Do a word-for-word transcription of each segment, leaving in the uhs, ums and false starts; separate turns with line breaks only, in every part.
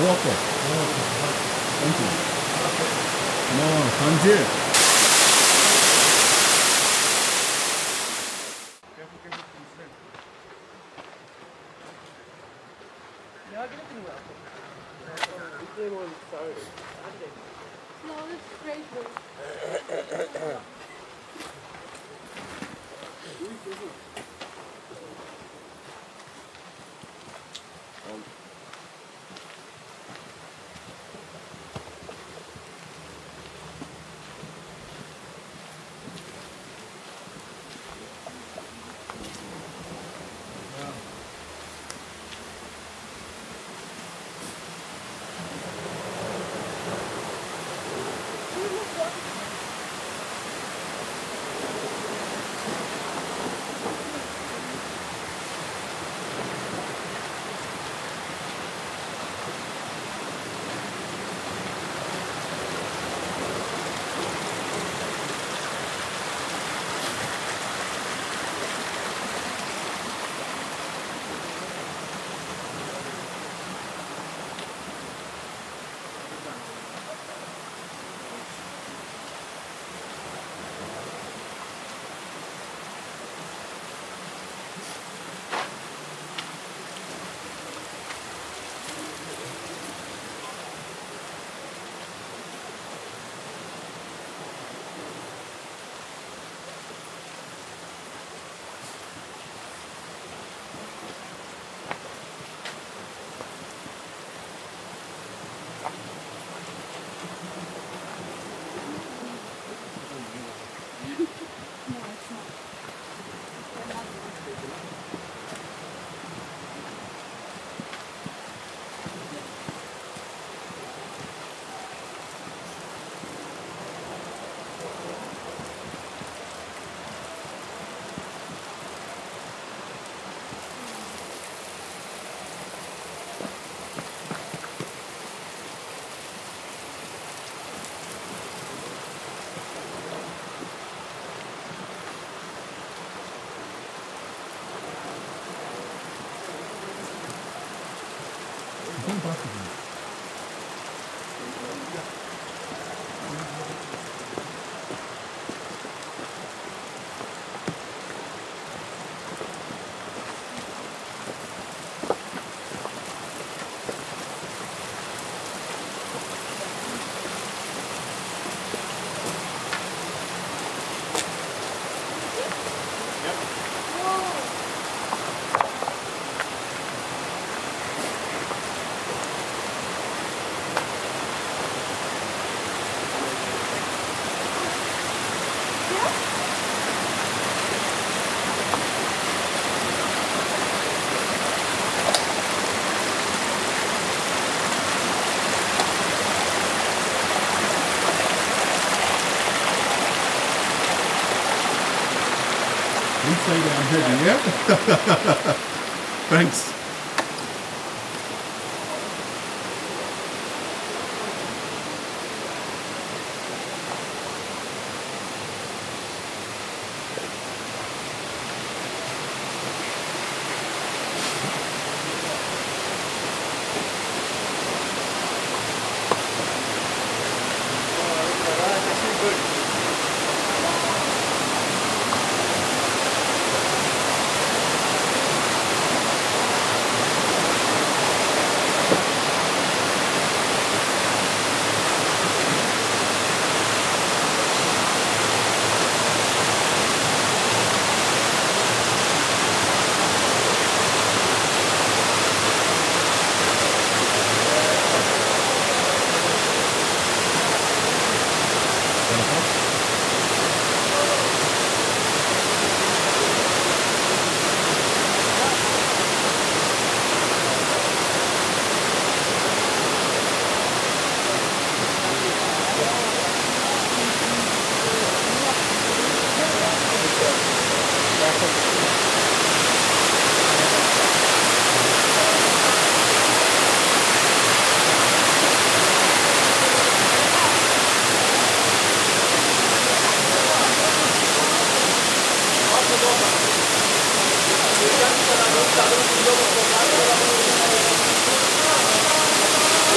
Morocco. Thank you. 뭐 간질.
No, it's great.
Say that I'm heavy, yeah? Thanks.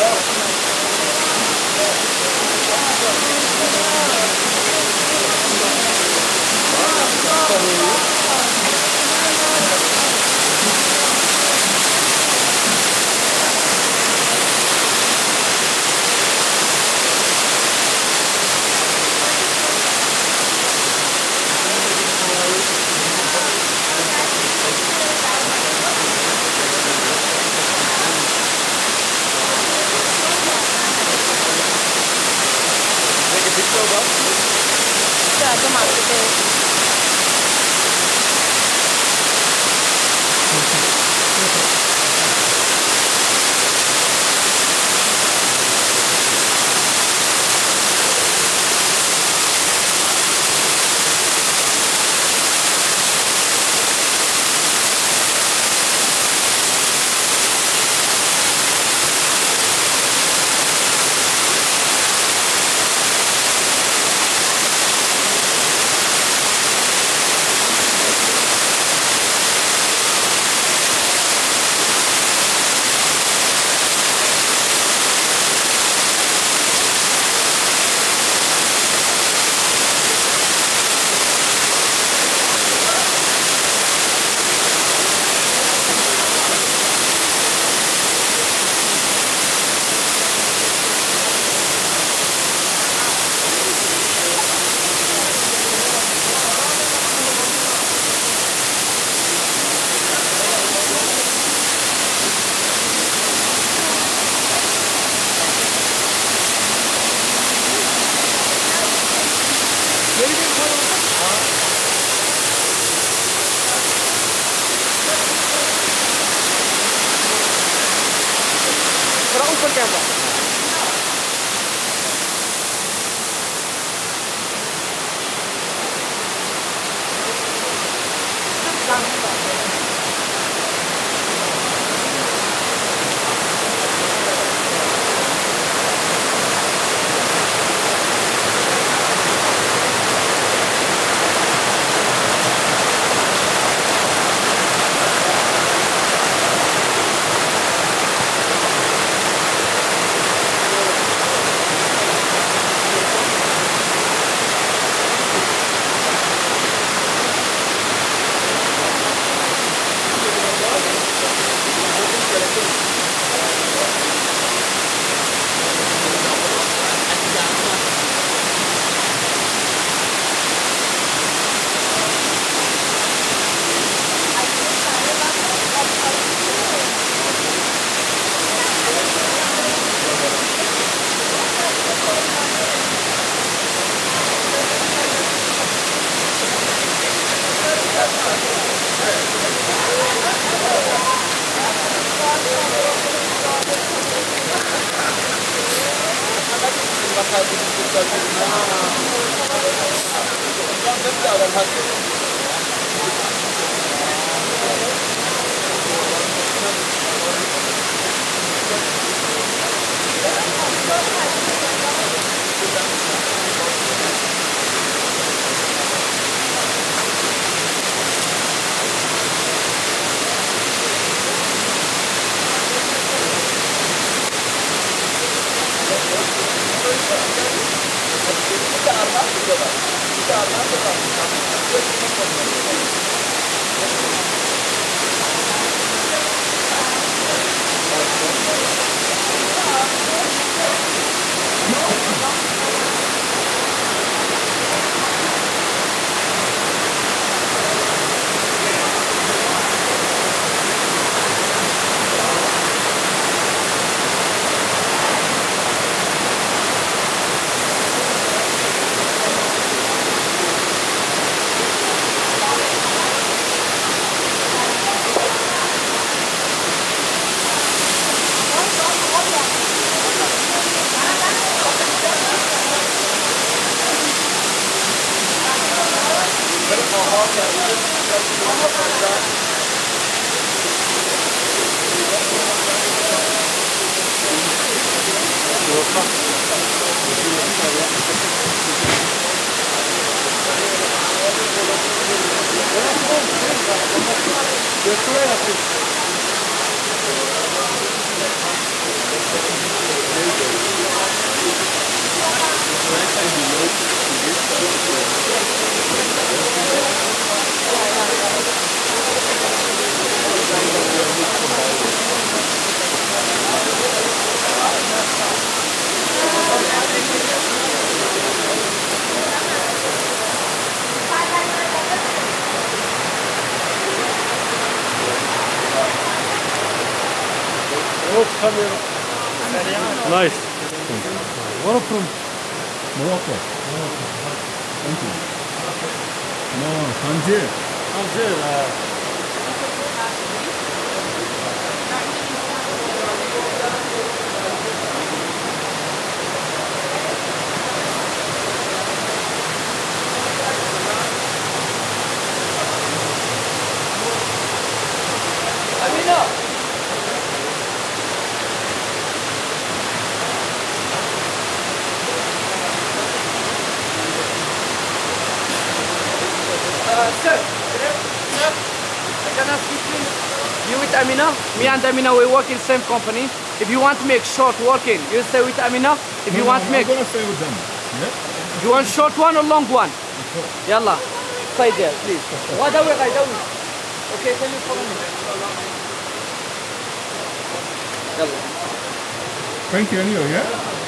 थोड़ा ऊपर camera
Después así.
Nice.
Where from? Morocco. Thank you. No, Tangier.
Tangier. Uh,
Uh, sir, sir, I can ask you please. You with Amina? Me and Amina, we work in the same company. If you want to make short working, you stay with Amina. If
No,
you
no,
want to make...
I'm gonna stay with them. Yeah?
You want short one or long one? Yalla. Stay there, please. غداوي غداوي. Okay, can you follow me? Yalla.
Thank you anyway, yeah?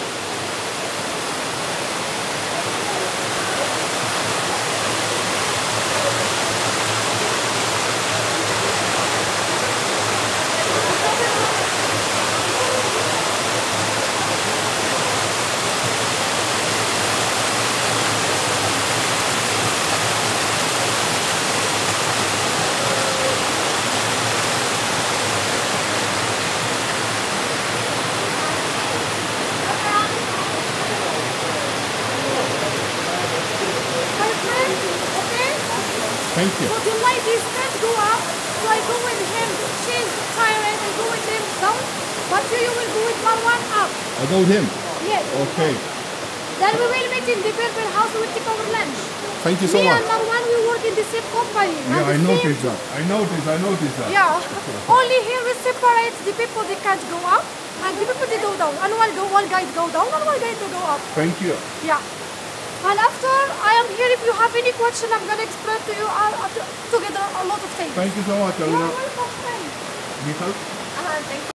Thank you.
So the ladies can't go up, so I go with him. She's tired, I go with him down, but you, you will go with Marwan up.
I go with him?
Yes.
Okay.
Then we will meet in the Berber house, we will take our lunch.
Thank you so
Me
much.
and Marwan, we work in the same company.
Yeah,
and
I
the
noticed
same-
that. I noticed, I noticed that.
Yeah. Only here we separate the people they can't go up, and the people they go down. And one, go, one guy go down, and one guy to go up.
Thank you.
Yeah. And after I am here, if you have any question, I'm going to explain to you uh, uh, together a lot of things.
Thank you so much,
You're
Alina.
welcome.
Michal?
Uh, thank you.